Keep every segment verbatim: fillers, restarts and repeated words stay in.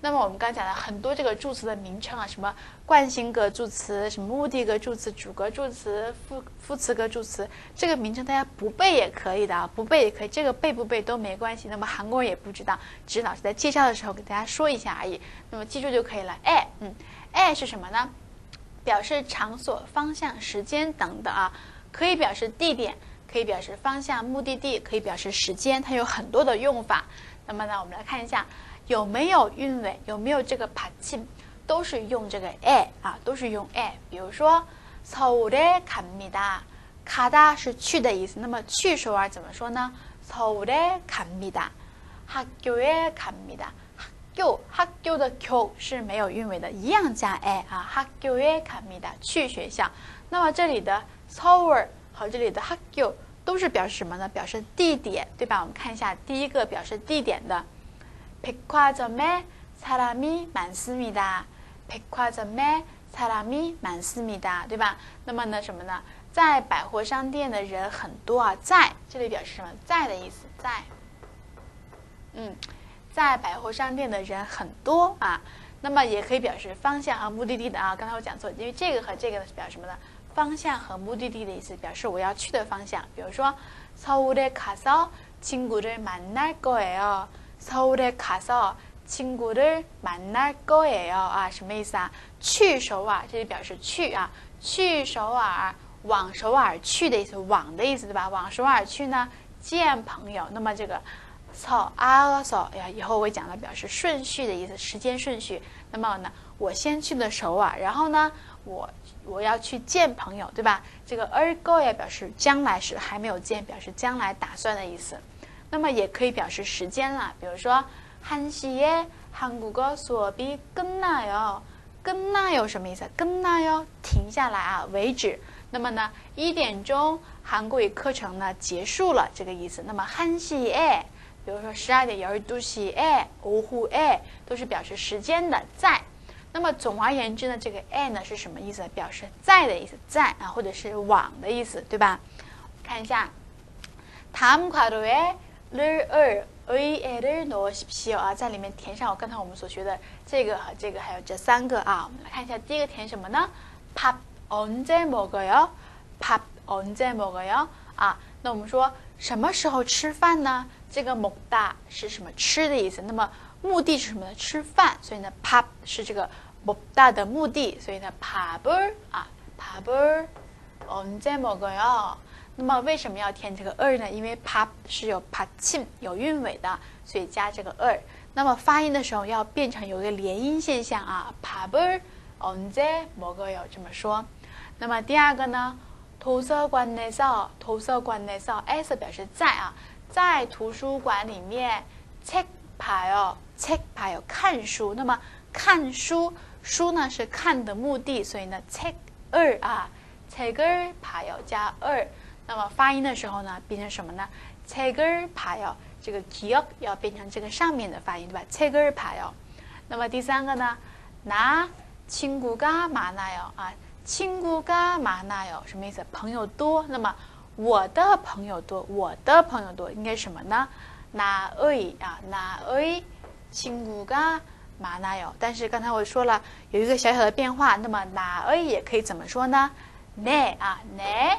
那么我们刚讲了很多这个助词的名称啊，什么惯性格助词、什么目的格助词、主格助词、副副词格助词，这个名称大家不背也可以的啊，不背也可以，这个背不背都没关系。那么韩国人也不知道，只是老师在介绍的时候给大家说一下而已。那么记住就可以了。哎，嗯，哎是什么呢？表示场所、方向、时间等等啊，可以表示地点，可以表示方向、目的地，可以表示时间，它有很多的用法。那么呢，我们来看一下。有没有韵尾？有没有这个받침？都是用这个에啊，都是用에。比如说서울에 갑니다， 가다是去的意思。那么去首尔怎么说呢？서울에 갑니다， 학교에 갑니다。 학교 학교的교是没有韵尾的，一样加에啊。학교에 갑니다， 去学校。那么这里的서울和这里的학교都是表示什么呢？表示地点，对吧？我们看一下第一个表示地点的。백화점에 사람이 많습니다. 백화점에 사람이 많습니다， 对吧？那么呢，什么呢？在百货商店的人很多啊，在这里表示什么？在的意思，在。嗯，在百货商店的人很多啊。那么也可以表示方向和目的地的啊。刚才我讲错，因为这个和这个是表示什么呢？方向和目的地的意思，表示我要去的方向。比如说，서울에 가서 친구를 만날 거예요。서울에 가서 친구를 만날 거예요啊，什么意思啊？去首尔，这里表示去啊，去首尔，往首尔去的意思，往的意思对吧？往首尔去呢，见朋友。那么这个서啊서呀，以后我会讲到表示顺序的意思，时间顺序。那么呢，我先去的首尔，然后呢，我我要去见朋友，对吧？这个을 거야表示将来时还没有见，表示将来打算的意思。那么也可以表示时间啦，比如说한 시에 한국어 수업이 끝나요。끝나요什么意思？끝나요停下来啊，为止。那么呢，一点钟韩国语课程呢结束了，这个意思。那么한 시에，比如说十二点열두 시에，오후에都是表示时间的在。那么总而言之呢，这个에呢是什么意思？表示在的意思，在啊，或者是往的意思，对吧？看一下，다음 괄호에 를, 을, 의, 애를 넣으십시오啊，在里面填上我刚才我们所学的这个和这个，还有这三个啊。我们来看一下，第一个填什么呢？밥 언제 먹어요？ 밥 언제 먹어요？ 啊，那我们说什么时候吃饭呢？这个먹다是什么吃的意思？那么目的是什么呢？吃饭，所以呢밥是这个먹다的目的，所以呢밥을啊밥을 언제 먹어요？那么为什么要填这个을呢？因为밥是有받침有韵尾的，所以加这个을。那么发音的时候要变成有一个连音现象啊，밥을 언제 먹어요这么说。那么第二个呢，도서관에서 도서관에서 에서表示在啊，在图书馆里面책 봐요 책 봐요看书。那么看书书呢是看的目的，所以呢책을啊책을 봐요加을。那么发音的时候呢，变成什么呢？책을 봐요，这个기억要变成这个上面的发音，对吧？책을 봐요。那么第三个呢，나 친구가 많아요啊，친구가 많아요什么意思？朋友多。那么我的朋友多，我的朋友多应该什么呢？나의啊，나의 친구가 많아요。但是刚才我说了有一个小小的变化，那么나의也可以怎么说呢？내啊，내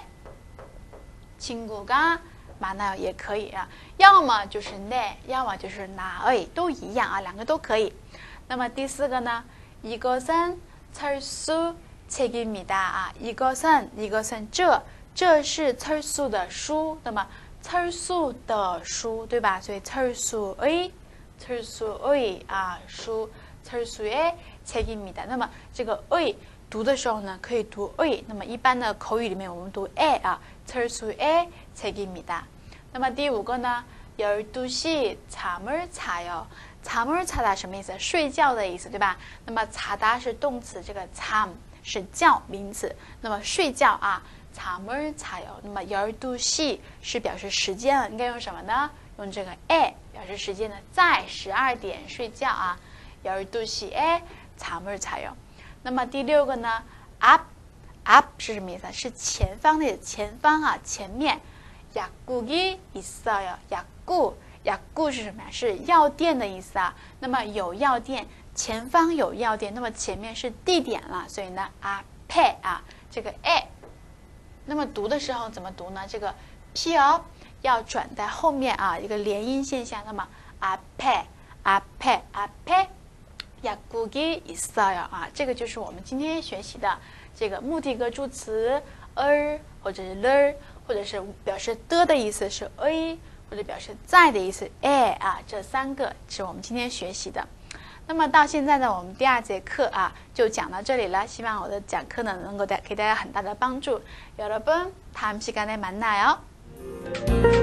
친구가 많아요也可以啊，要么就是내，要么就是나의，都一样啊，两个都可以。那么第四个呢，이것은 철수 책입니다啊，이것은 이것은这这是철수的书，那么철수的书，对吧？所以철수의 철수의啊书철수의 책입니다。那么这个의读的时候呢，可以读의，那么一般的口语里面我们读에啊，철수의 책입니다。那么第五个呢，열두 시 잠을 자요。잠을 자다什么意思？睡觉的意思，对吧？那么자다是动词，这个잠是觉名词，那么睡觉啊，잠을 자요。那么열두 시是表示时间了，应该用什么呢？用这个에表示时间的，在十二点睡觉啊，열두 시에 잠을 자요。那么第六个呢 ，up up 是什么意思？是前方的前方啊，前面。약국이 있어요。약국 약국是什么呀？是药店的意思啊。那么有药店， 前方有药店，那么前面是地点了，所以呢앞에啊这个 a， 那么读的时候怎么读呢？这个 p 哦要转在后面啊，一个连音现象。那么앞에 앞에 앞에 약국이 있어요啊，这个就是我们今天学习的这个目的格助词 er 或者是 ler， 或者是表示的的意思是 a， 或者表示在的意思 a 啊，这三个是我们今天学习的。那么到现在呢，我们第二节课啊就讲到这里了。希望我的讲课呢能够带给大家很大的帮助。여러분，다음시간에만나요。